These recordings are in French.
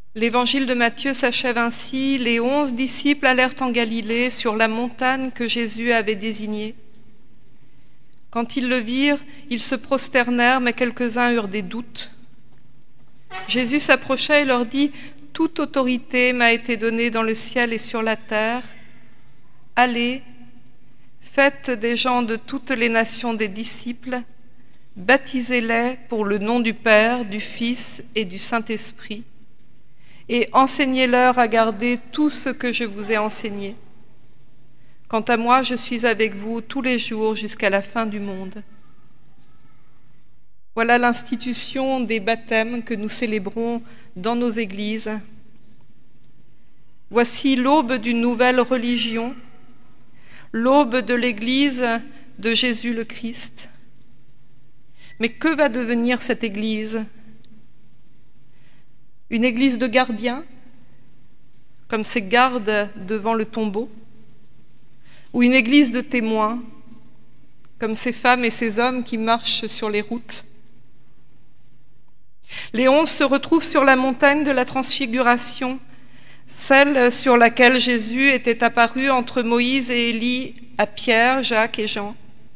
L'évangile de Matthieu s'achève ainsi. Les 11 disciples allèrent en Galilée sur la montagne que Jésus avait désignée. Quand ils le virent, ils se prosternèrent, mais quelques-uns eurent des doutes. Jésus s'approcha et leur dit : « Toute autorité m'a été donnée dans le ciel et sur la terre. Allez, faites des gens de toutes les nations des disciples, baptisez-les pour le nom du Père, du Fils et du Saint-Esprit, et enseignez-leur à garder tout ce que je vous ai enseigné. Quant à moi, je suis avec vous tous les jours jusqu'à la fin du monde. » Voilà l'institution des baptêmes que nous célébrons dans nos églises. Voici l'aube d'une nouvelle religion, l'aube de l'Église de Jésus le Christ. Mais que va devenir cette Église ? Une Église de gardiens, comme ces gardes devant le tombeau, ou une Église de témoins, comme ces femmes et ces hommes qui marchent sur les routes. Les 11 se retrouvent sur la montagne de la Transfiguration, celle sur laquelle Jésus était apparu entre Moïse et Élie à Pierre, Jacques et Jean.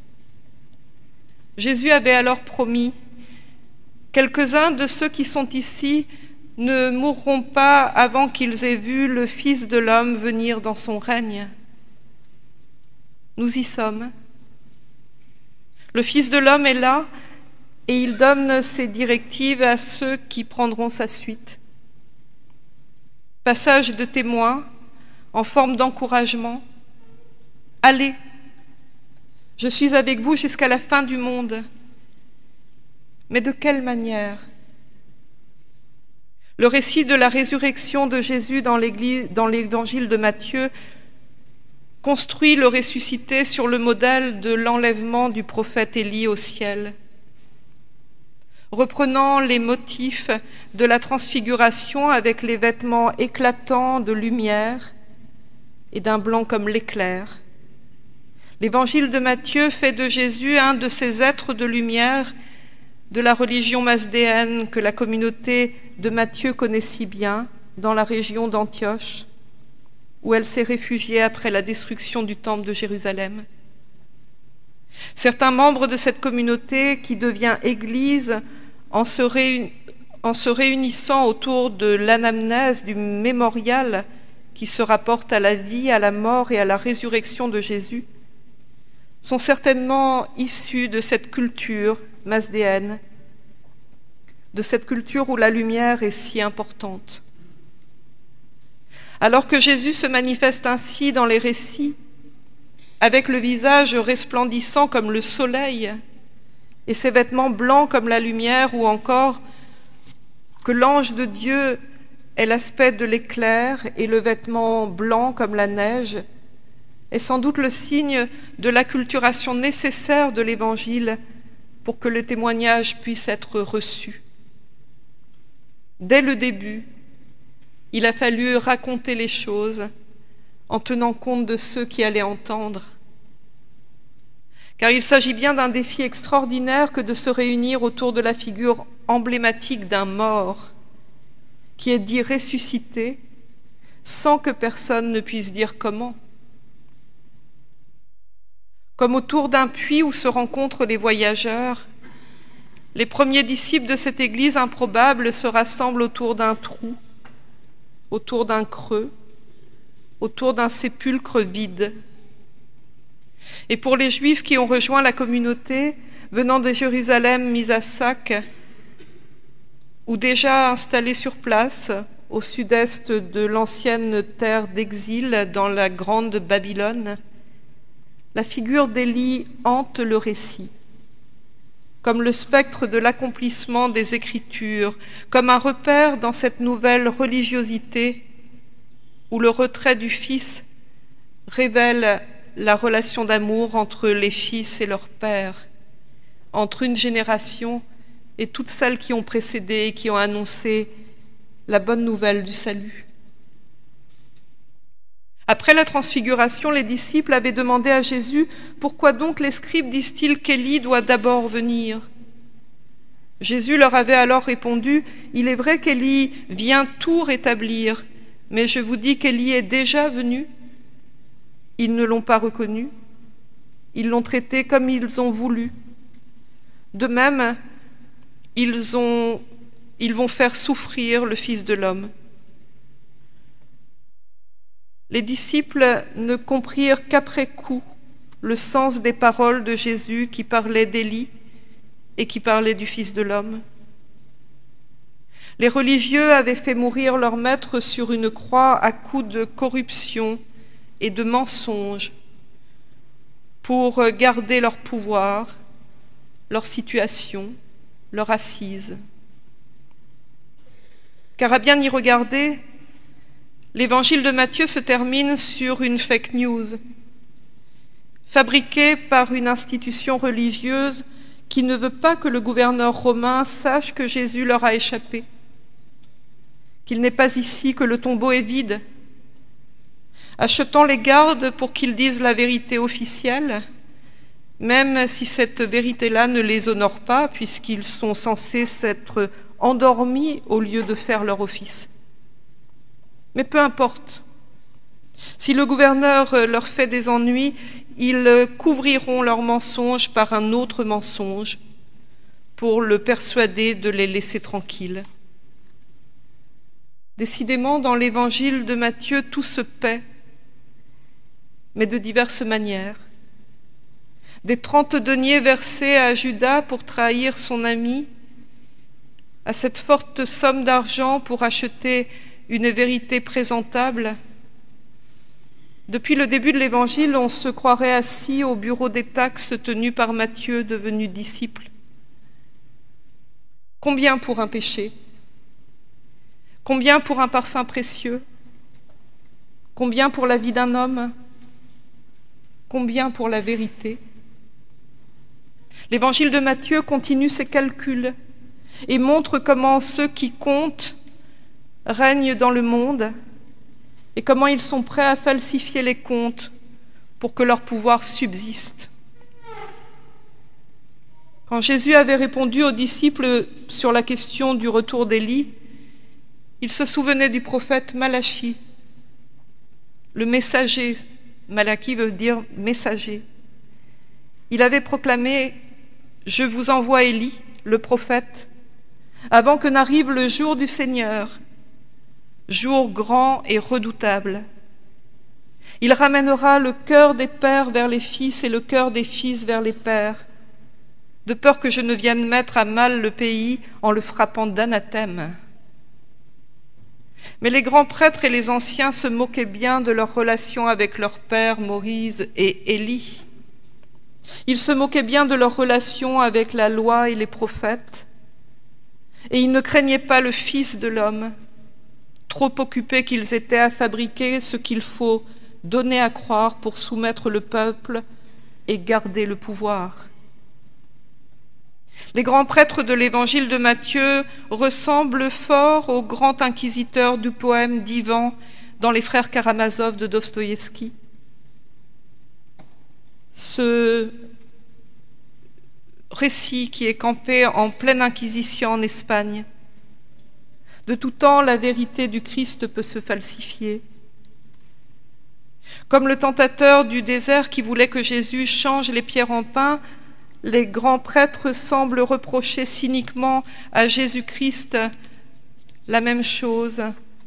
Jésus avait alors promis : quelques-uns de ceux qui sont ici ne mourront pas avant qu'ils aient vu le Fils de l'homme venir dans son règne. Nous y sommes. Le Fils de l'homme est là et il donne ses directives à ceux qui prendront sa suite. Passage de témoins en forme d'encouragement. Allez, je suis avec vous jusqu'à la fin du monde. Mais de quelle manière ? Le récit de la résurrection de Jésus dans l'évangile de Matthieu construit le ressuscité sur le modèle de l'enlèvement du prophète Élie au ciel. Reprenant les motifs de la transfiguration avec les vêtements éclatants de lumière et d'un blanc comme l'éclair, l'évangile de Matthieu fait de Jésus un de ces êtres de lumière de la religion masdéenne que la communauté de Matthieu connaît si bien dans la région d'Antioche, où elle s'est réfugiée après la destruction du temple de Jérusalem. Certains membres de cette communauté qui devient Église en se réunissant autour de l'anamnèse du mémorial qui se rapporte à la vie, à la mort et à la résurrection de Jésus, sont certainement issus de cette culture masdéenne, de cette culture où la lumière est si importante. Alors que Jésus se manifeste ainsi dans les récits, avec le visage resplendissant comme le soleil et ses vêtements blancs comme la lumière, ou encore que l'ange de Dieu ait l'aspect de l'éclair et le vêtement blanc comme la neige, est sans doute le signe de l'acculturation nécessaire de l'Évangile pour que le témoignage puisse être reçu. Dès le début, il a fallu raconter les choses en tenant compte de ceux qui allaient entendre. Car il s'agit bien d'un défi extraordinaire que de se réunir autour de la figure emblématique d'un mort qui est dit ressuscité sans que personne ne puisse dire comment. Comme autour d'un puits où se rencontrent les voyageurs, les premiers disciples de cette Église improbable se rassemblent autour d'un trou, autour d'un creux, autour d'un sépulcre vide. Et pour les Juifs qui ont rejoint la communauté, venant de Jérusalem mise à sac, ou déjà installés sur place, au sud-est de l'ancienne terre d'exil dans la grande Babylone, la figure d'Élie hante le récit, comme le spectre de l'accomplissement des Écritures, comme un repère dans cette nouvelle religiosité où le retrait du Fils révèle la relation d'amour entre les fils et leur père, entre une génération et toutes celles qui ont précédé et qui ont annoncé la bonne nouvelle du salut. Après la transfiguration, les disciples avaient demandé à Jésus « Pourquoi donc les scribes disent-ils qu'Élie doit d'abord venir ?» Jésus leur avait alors répondu, « Il est vrai qu'Élie vient tout rétablir, mais je vous dis qu'Élie est déjà venu. Ils ne l'ont pas reconnu. Ils l'ont traité comme ils ont voulu. De même, ils vont faire souffrir le Fils de l'homme. » Les disciples ne comprirent qu'après coup le sens des paroles de Jésus qui parlait d'Élie et qui parlait du Fils de l'homme. Les religieux avaient fait mourir leur maître sur une croix à coups de corruption et de mensonges pour garder leur pouvoir, leur situation, leur assise. Car à bien y regarder, l'évangile de Matthieu se termine sur une fake news, fabriquée par une institution religieuse qui ne veut pas que le gouverneur romain sache que Jésus leur a échappé, qu'il n'est pas ici, que le tombeau est vide, achetant les gardes pour qu'ils disent la vérité officielle, même si cette vérité-là ne les honore pas, puisqu'ils sont censés s'être endormis au lieu de faire leur office. Mais peu importe. Si le gouverneur leur fait des ennuis, ils couvriront leurs mensonges par un autre mensonge pour le persuader de les laisser tranquilles. Décidément, dans l'évangile de Matthieu, tout se paie, mais de diverses manières. Des 30 deniers versés à Judas pour trahir son ami, à cette forte somme d'argent pour acheter une vérité présentable. Depuis le début de l'Évangile, on se croirait assis au bureau des taxes tenu par Matthieu, devenu disciple. Combien pour un péché? Combien pour un parfum précieux? Combien pour la vie d'un homme? Combien pour la vérité? L'Évangile de Matthieu continue ses calculs et montre comment ceux qui comptent règnent dans le monde et comment ils sont prêts à falsifier les comptes pour que leur pouvoir subsiste. Quand Jésus avait répondu aux disciples sur la question du retour d'Élie, il se souvenait du prophète Malachie, le messager. Malachie veut dire messager. Il avait proclamé « Je vous envoie Élie, le prophète, avant que n'arrive le jour du Seigneur, jour grand et redoutable. Il ramènera le cœur des pères vers les fils et le cœur des fils vers les pères, de peur que je ne vienne mettre à mal le pays en le frappant d'anathème. » Mais les grands prêtres et les anciens se moquaient bien de leur relation avec leur père Moïse et Élie. Ils se moquaient bien de leur relation avec la loi et les prophètes, et ils ne craignaient pas le Fils de l'homme, trop occupés qu'ils étaient à fabriquer ce qu'il faut donner à croire pour soumettre le peuple et garder le pouvoir. Les grands prêtres de l'évangile de Matthieu ressemblent fort au grand inquisiteur du poème d'Ivan dans Les Frères Karamazov de Dostoïevski. Ce récit qui est campé en pleine inquisition en Espagne. De tout temps, la vérité du Christ peut se falsifier. Comme le tentateur du désert qui voulait que Jésus change les pierres en pain, les grands prêtres semblent reprocher cyniquement à Jésus-Christ la même chose.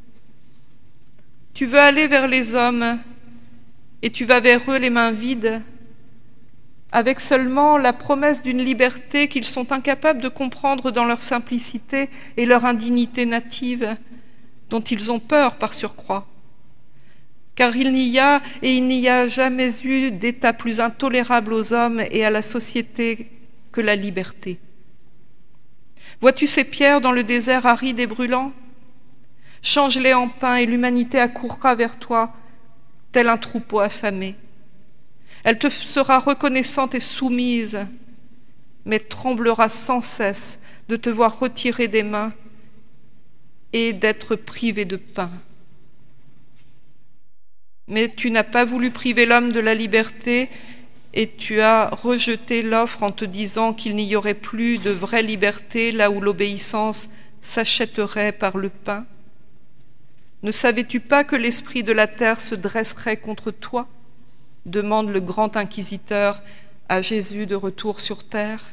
Tu veux aller vers les hommes et tu vas vers eux les mains vides, avec seulement la promesse d'une liberté qu'ils sont incapables de comprendre dans leur simplicité et leur indignité native, dont ils ont peur par surcroît. Car il n'y a et il n'y a jamais eu d'état plus intolérable aux hommes et à la société que la liberté. Vois-tu ces pierres dans le désert aride et brûlant? Change-les en pain et l'humanité accourra vers toi, tel un troupeau affamé. Elle te sera reconnaissante et soumise, mais tremblera sans cesse de te voir retirer des mains et d'être privée de pain. Mais tu n'as pas voulu priver l'homme de la liberté et tu as rejeté l'offre en te disant qu'il n'y aurait plus de vraie liberté là où l'obéissance s'achèterait par le pain? Ne savais-tu pas que l'esprit de la terre se dresserait contre toi? Demande le grand inquisiteur à Jésus de retour sur terre.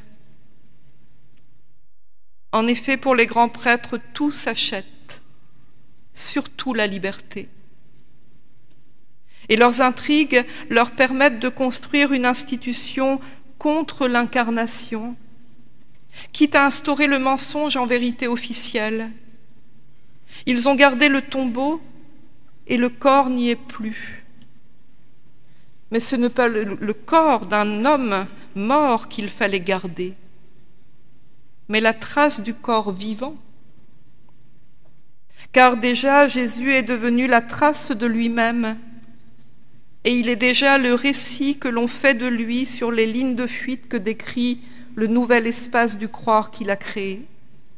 En effet, pour les grands prêtres, tout s'achète, surtout la liberté. Et leurs intrigues leur permettent de construire une institution contre l'incarnation, quitte à instaurer le mensonge en vérité officielle. Ils ont gardé le tombeau et le corps n'y est plus. Mais ce n'est pas le corps d'un homme mort qu'il fallait garder, mais la trace du corps vivant. Car déjà Jésus est devenu la trace de lui-même, et il est déjà le récit que l'on fait de lui sur les lignes de fuite que décrit le nouvel espace du croire qu'il a créé.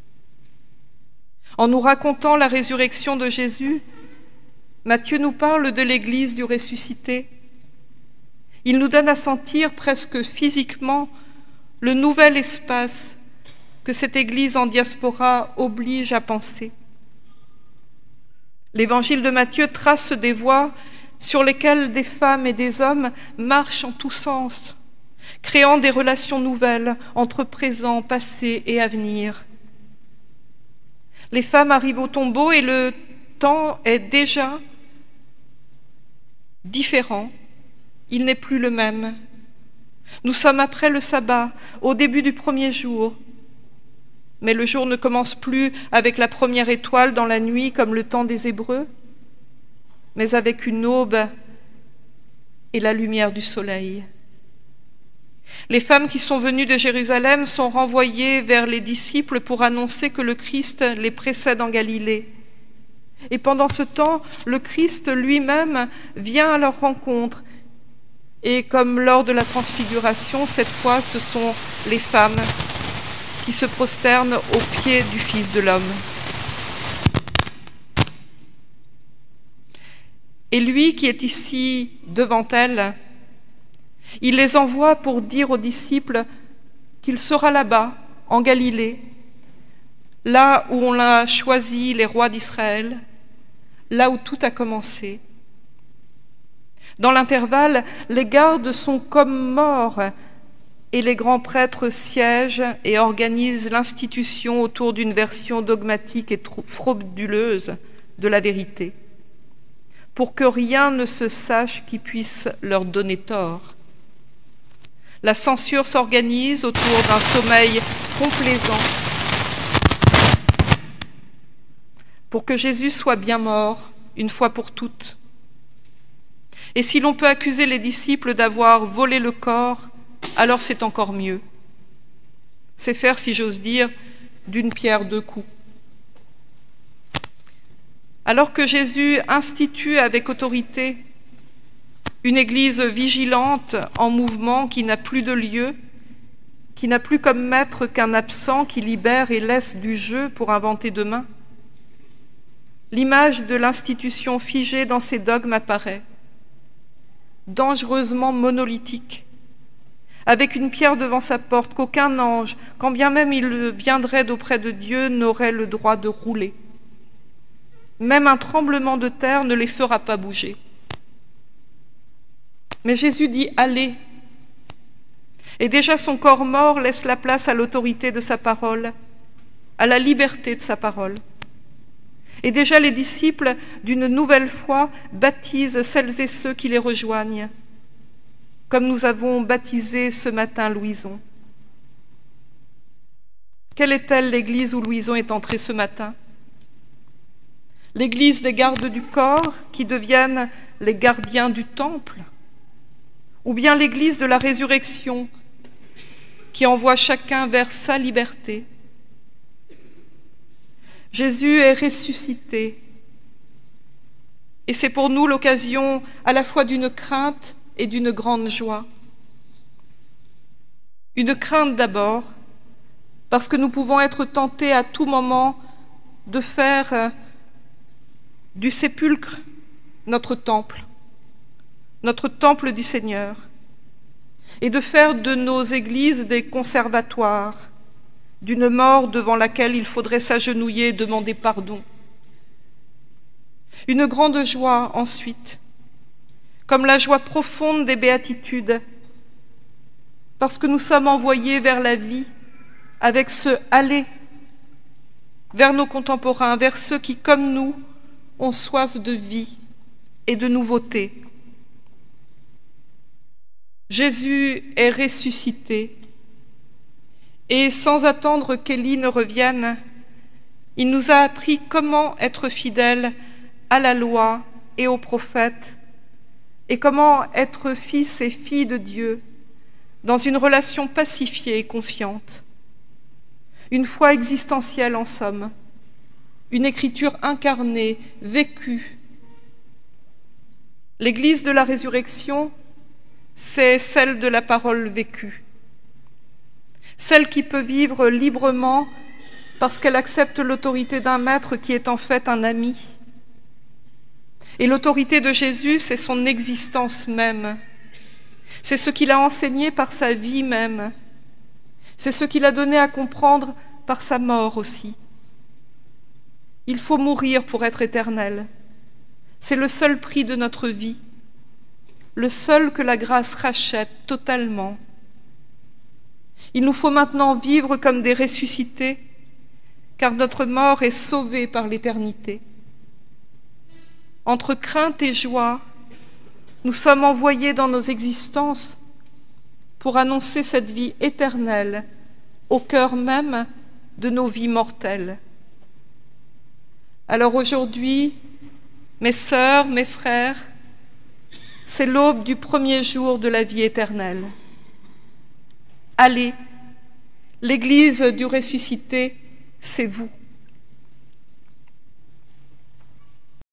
En nous racontant la résurrection de Jésus, Matthieu nous parle de l'Église du ressuscité. Il nous donne à sentir presque physiquement le nouvel espace que cette Église en diaspora oblige à penser. L'Évangile de Matthieu trace des voies sur lesquelles des femmes et des hommes marchent en tous sens, créant des relations nouvelles entre présent, passé et avenir. Les femmes arrivent au tombeau et le temps est déjà différent. Il n'est plus le même. Nous sommes après le sabbat, au début du premier jour. Mais le jour ne commence plus avec la première étoile dans la nuit comme le temps des Hébreux, mais avec une aube et la lumière du soleil. Les femmes qui sont venues de Jérusalem sont renvoyées vers les disciples pour annoncer que le Christ les précède en Galilée. Et pendant ce temps, le Christ lui-même vient à leur rencontre. Et comme lors de la transfiguration, cette fois, ce sont les femmes qui se prosternent aux pieds du Fils de l'homme. Et lui qui est ici devant elles, il les envoie pour dire aux disciples qu'il sera là-bas, en Galilée, là où on a choisi les rois d'Israël, là où tout a commencé. Dans l'intervalle, les gardes sont comme morts et les grands prêtres siègent et organisent l'institution autour d'une version dogmatique et frauduleuse de la vérité, pour que rien ne se sache qui puisse leur donner tort. La censure s'organise autour d'un sommeil complaisant pour que Jésus soit bien mort une fois pour toutes. Et si l'on peut accuser les disciples d'avoir volé le corps, alors c'est encore mieux. C'est faire, si j'ose dire, d'une pierre deux coups. Alors que Jésus institue avec autorité une Église vigilante en mouvement qui n'a plus de lieu, qui n'a plus comme maître qu'un absent qui libère et laisse du jeu pour inventer demain, l'image de l'institution figée dans ses dogmes apparaît, dangereusement monolithique, avec une pierre devant sa porte qu'aucun ange, quand bien même il viendrait d'auprès de Dieu, n'aurait le droit de rouler. Même un tremblement de terre ne les fera pas bouger. Mais Jésus dit « Allez !» Et déjà son corps mort laisse la place à l'autorité de sa parole, à la liberté de sa parole. Et déjà les disciples, d'une nouvelle foi, baptisent celles et ceux qui les rejoignent, comme nous avons baptisé ce matin Louison. Quelle est-elle l'église où Louison est entrée ce matin? L'église des gardes du corps qui deviennent les gardiens du temple? Ou bien l'église de la résurrection qui envoie chacun vers sa liberté? Jésus est ressuscité et c'est pour nous l'occasion à la fois d'une crainte et d'une grande joie. Une crainte d'abord, parce que nous pouvons être tentés à tout moment de faire du sépulcre notre temple du Seigneur. et de faire de nos églises des conservatoires d'une mort devant laquelle il faudrait s'agenouiller et demander pardon. Une grande joie ensuite, comme la joie profonde des béatitudes, parce que nous sommes envoyés vers la vie avec ce « aller » vers nos contemporains, vers ceux qui, comme nous, ont soif de vie et de nouveauté. Jésus est ressuscité et sans attendre qu'Élie ne revienne, il nous a appris comment être fidèles à la loi et aux prophètes et comment être fils et filles de Dieu dans une relation pacifiée et confiante. Une foi existentielle en somme, une écriture incarnée, vécue. L'Église de la résurrection, c'est celle de la parole vécue, celle qui peut vivre librement parce qu'elle accepte l'autorité d'un maître qui est en fait un ami. Et l'autorité de Jésus, c'est son existence même, c'est ce qu'il a enseigné par sa vie même, c'est ce qu'il a donné à comprendre par sa mort aussi. Il faut mourir pour être éternel. C'est le seul prix de notre vie, le seul que la grâce rachète totalement. Il nous faut maintenant vivre comme des ressuscités, car notre mort est sauvée par l'éternité. Entre crainte et joie, nous sommes envoyés dans nos existences pour annoncer cette vie éternelle au cœur même de nos vies mortelles. Alors aujourd'hui, mes sœurs, mes frères, c'est l'aube du premier jour de la vie éternelle. Allez, l'Église du ressuscité, c'est vous.